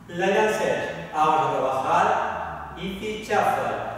Like I said, vamos a trabajar easy shuffle.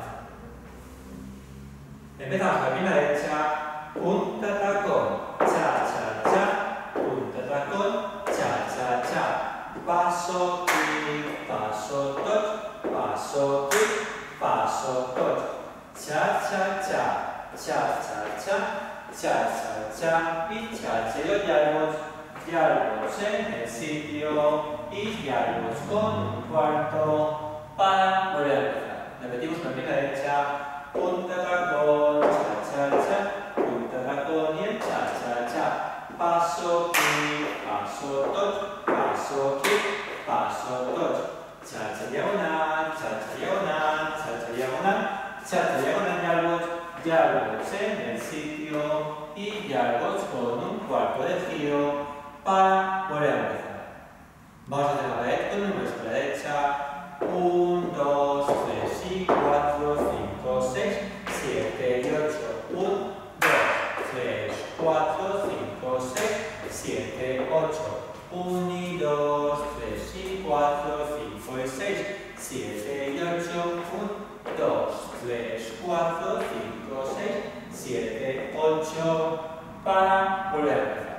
Empezamos con la pierna derecha, punta tacón, cha cha cha, punta tacón, cha cha cha, paso kick, paso touch, paso kick, paso touch, cha cha cha, cha cha cha, cha cha cha y cha cha. Los diálogos en el sitio y diálogos con un cuarto para volver a empezar. Repetimos con la pierna derecha, punta tacón, cha cha cha, punta tacón y el cha cha cha, paso kick, paso touch, paso kick, paso touch, cha cha diagonal, cha cha diagonal, cha cha diagonal, cha cha diagonal, diálogos en el sitio y diálogos con un cuarto de giro para volver a empezar. Vamos a hacer la pared con números por la derecha. 1, 2, 3 y 4, 5, 6, 7 y 8. 1, 2, 3, 4, 5, 6, 7, 8. 1 y 2, 3 y 4, 5 y 6, 7 y 8. 1, 2, 3, 4, 5, 6, 7, 8 para volver a empezar.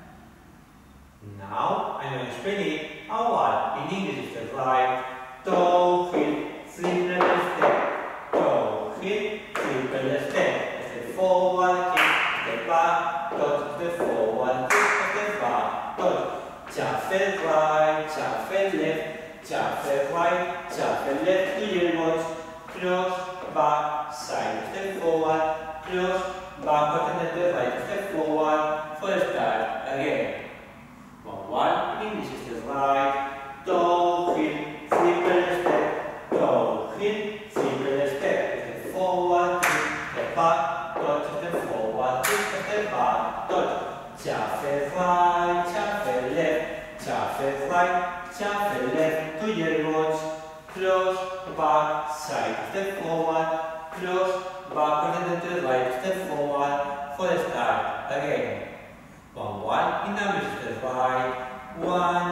Now I'm going to explain it how well in English is the right toe, heel, triple step, toe, heel, triple step. Step forward, kick, step back, touch, step forward, kick, step back, touch. Shuffle right, shuffle left, shuffle right, shuffle left to your elbows, cross, back, side, step forward, cross, backward and then the right, step forward, for start again. 1, English is the right, toe, heel, triple step, toe, heel, triple step, step forward, step back, touch, step forward, step back, touch, shuffle right, shuffle left, shuffle right, shuffle left to your elbows, cross, back, side, step forward, cross, backward and then to the right, step forward, for the start again. 1, 1, in numbers to the right, 1,